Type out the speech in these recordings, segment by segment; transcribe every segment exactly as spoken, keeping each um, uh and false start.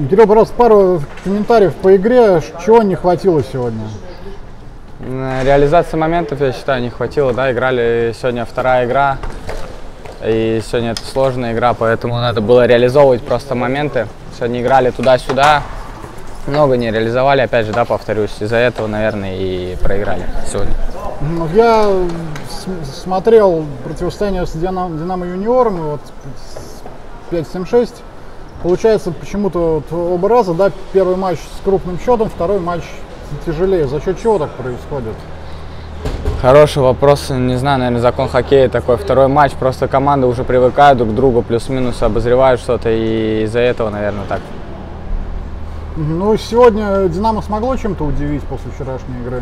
Кирилл, пожалуйста, пару комментариев по игре. Чего не хватило сегодня? Реализации моментов, я считаю, не хватило. Да? Играли сегодня вторая игра. И сегодня это сложная игра, поэтому надо было реализовывать просто моменты. Сегодня играли туда-сюда. Много не реализовали, опять же, да, повторюсь. Из-за этого, наверное, и проиграли сегодня. Я смотрел противостояние с Динамо, Динамо юниорами, вот пять семь шесть. Получается, почему-то вот оба раза, да, первый матч с крупным счетом, второй матч тяжелее. За счет чего так происходит? Хороший вопрос. Не знаю, наверное, закон хоккея такой. Второй матч, просто команды уже привыкают друг к другу, плюс-минус обозревают что-то, и из-за этого, наверное, так. Ну, сегодня Динамо смогло чем-то удивить после вчерашней игры?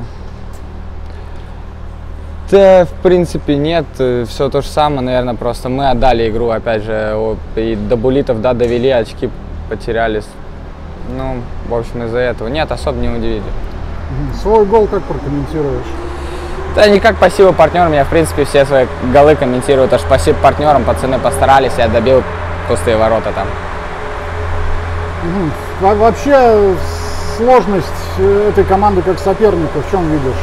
Да, в принципе, нет. Все то же самое, наверное, просто мы отдали игру, опять же, и до буллитов, да, довели, очки потеряли. Ну, в общем, из-за этого. Нет, особо не удивили. Свой гол как прокомментируешь? Да никак, спасибо партнерам. Я, в принципе, все свои голы комментирую. Аж спасибо партнерам, пацаны постарались, я добил пустые ворота там. Угу. Вообще, сложность этой команды как соперника в чем видишь?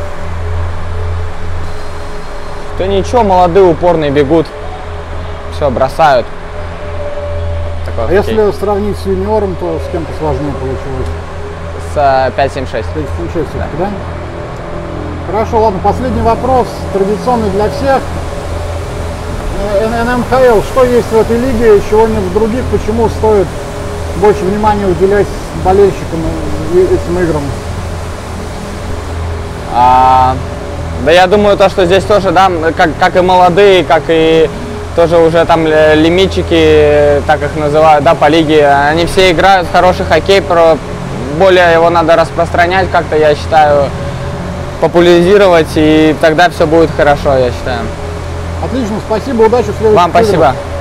Да ничего, молодые, упорные бегут, все, бросают. Такой а хоккей. Если сравнить с юниором, то с кем посложнее получилось? С пять семь шесть. пять семь шесть все-таки, да? Хорошо, ладно, последний вопрос, традиционный для всех. эн эм ха эл, что есть в этой лиге, чего нет в других, почему стоит больше внимания уделять болельщикам и этим играм? А... Да я думаю, то, что здесь тоже, да, как, как и молодые, как и тоже уже там лимитчики, так их называют, да, по лиге, они все играют в хороший хоккей, про более его надо распространять как-то, я считаю, популяризировать, и тогда все будет хорошо, я считаю. Отлично, спасибо, удачи в следующем. Вам спасибо.